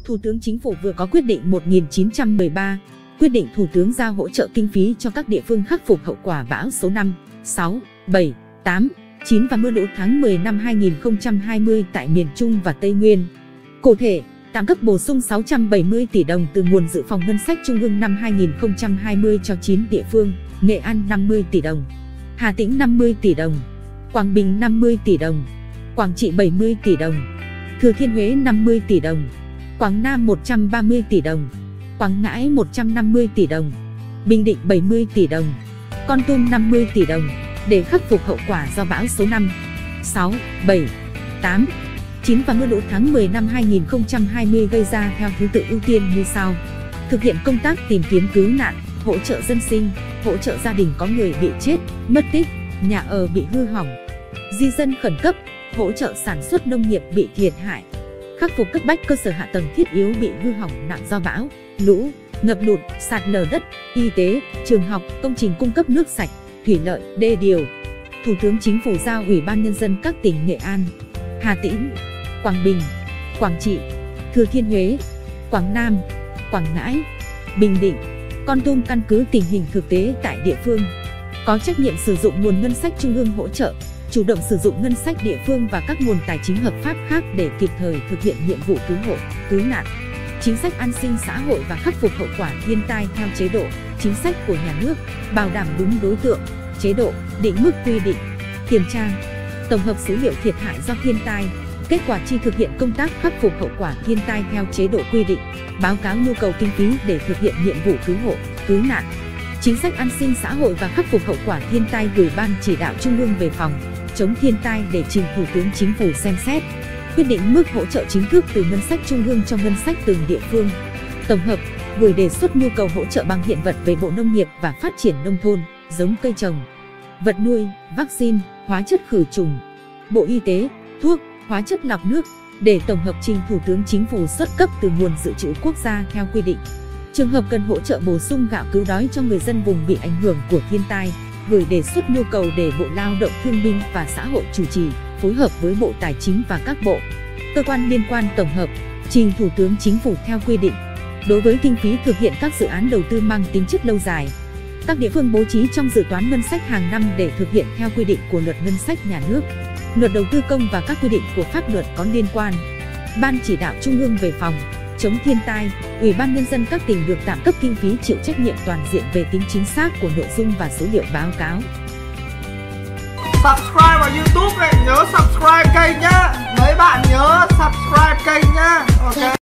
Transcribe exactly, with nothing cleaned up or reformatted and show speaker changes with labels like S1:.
S1: Thủ tướng Chính phủ vừa có quyết định một nghìn chín trăm mười ba, quyết định Thủ tướng giao hỗ trợ kinh phí cho các địa phương khắc phục hậu quả bão số năm, sáu, bảy, tám, chín và mưa lũ tháng mười năm hai nghìn không trăm hai mươi tại miền Trung và Tây Nguyên. Cụ thể, tạm cấp bổ sung sáu trăm bảy mươi tỷ đồng từ nguồn dự phòng ngân sách trung ương năm hai nghìn không trăm hai mươi cho chín địa phương: Nghệ An năm mươi tỷ đồng, Hà Tĩnh năm mươi tỷ đồng, Quảng Bình năm mươi tỷ đồng, Quảng Trị bảy mươi tỷ đồng, Thừa Thiên Huế năm mươi tỷ đồng, Quảng Nam một trăm ba mươi tỷ đồng, Quảng Ngãi một trăm năm mươi tỷ đồng, Bình Định bảy mươi tỷ đồng, Kon Tum năm mươi tỷ đồng để khắc phục hậu quả do bão số năm, sáu, bảy, tám, chín và mưa lũ tháng mười năm hai nghìn không trăm hai mươi gây ra theo thứ tự ưu tiên như sau: thực hiện công tác tìm kiếm cứu nạn, hỗ trợ dân sinh, hỗ trợ gia đình có người bị chết, mất tích, nhà ở bị hư hỏng, di dân khẩn cấp, hỗ trợ sản xuất nông nghiệp bị thiệt hại, khắc phục cấp bách cơ sở hạ tầng thiết yếu bị hư hỏng nặng do bão, lũ, ngập lụt, sạt lở đất, y tế, trường học, công trình cung cấp nước sạch, thủy lợi, đê điều. Thủ tướng Chính phủ giao Ủy ban Nhân dân các tỉnh Nghệ An, Hà Tĩnh, Quảng Bình, Quảng Trị, Thừa Thiên Huế, Quảng Nam, Quảng Ngãi, Bình Định, Kon Tum căn cứ tình hình thực tế tại địa phương, có trách nhiệm sử dụng nguồn ngân sách trung ương hỗ trợ, chủ động sử dụng ngân sách địa phương và các nguồn tài chính hợp pháp khác để kịp thời thực hiện nhiệm vụ cứu hộ, cứu nạn, chính sách an sinh xã hội và khắc phục hậu quả thiên tai theo chế độ, chính sách của nhà nước, bảo đảm đúng đối tượng, chế độ, định mức quy định, kiểm tra, tổng hợp số liệu thiệt hại do thiên tai, kết quả chi thực hiện công tác khắc phục hậu quả thiên tai theo chế độ quy định, báo cáo nhu cầu kinh phí để thực hiện nhiệm vụ cứu hộ, cứu nạn, chính sách an sinh xã hội và khắc phục hậu quả thiên tai gửi Ban Chỉ đạo Trung ương về phòng chống thiên tai để trình Thủ tướng Chính phủ xem xét, quyết định mức hỗ trợ chính thức từ ngân sách trung ương cho ngân sách từng địa phương, tổng hợp, gửi đề xuất nhu cầu hỗ trợ bằng hiện vật về Bộ Nông nghiệp và Phát triển Nông thôn, giống cây trồng, vật nuôi, vaccine, hóa chất khử trùng, Bộ Y tế, thuốc, hóa chất lọc nước, để tổng hợp trình Thủ tướng Chính phủ xuất cấp từ nguồn dự trữ quốc gia theo quy định. Trường hợp cần hỗ trợ bổ sung gạo cứu đói cho người dân vùng bị ảnh hưởng của thiên tai, gửi đề xuất nhu cầu để Bộ Lao động Thương binh và Xã hội chủ trì, phối hợp với Bộ Tài chính và các bộ, cơ quan liên quan tổng hợp, trình Thủ tướng Chính phủ theo quy định. Đối với kinh phí thực hiện các dự án đầu tư mang tính chất lâu dài, các địa phương bố trí trong dự toán ngân sách hàng năm để thực hiện theo quy định của Luật Ngân sách Nhà nước, Luật Đầu tư công và các quy định của pháp luật có liên quan. Ban Chỉ đạo Trung ương về phòng chống thiên tai, Ủy ban Nhân dân các tỉnh được tạm cấp kinh phí chịu trách nhiệm toàn diện về tính chính xác của nội dung và số liệu báo cáo.
S2: Subscribe vào YouTube này, nhớ subscribe kênh nhá. Mấy bạn nhớ subscribe kênh nhá. Ok.